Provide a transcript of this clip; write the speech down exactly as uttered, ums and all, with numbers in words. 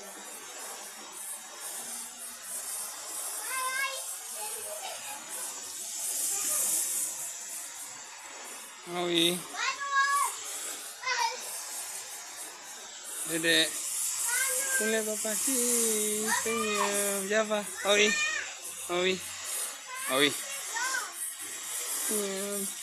Owi, Dedek, lihat papa sih, senyum, siapa? Owi, Owi, Owi, senyum.